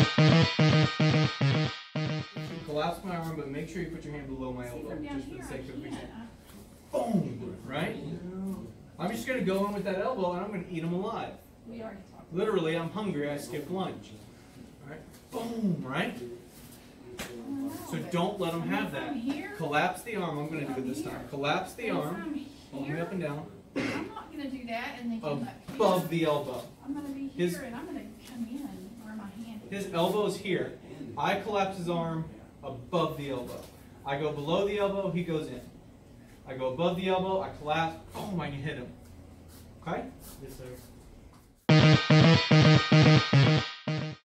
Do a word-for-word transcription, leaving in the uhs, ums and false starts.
Collapse my arm, but make sure you put your hand below my elbow, just for the sake of example. Boom! Right? I'm just going to go in with that elbow and I'm going to eat him alive. We already talked. Literally, I'm hungry, I skipped lunch. Alright? Boom! Right? So don't let him have that. Collapse the arm. I'm going to do it this time. Collapse the arm. Hold me up and down. I'm not going to do that and then come up here. Above the elbow. I'm going to be here His, and I'm going to come in where my hand is. His elbow is here. I collapse his arm above the elbow. I go below the elbow, he goes in. I go above the elbow, I collapse, boom, I can hit him. Okay? Yes, sir.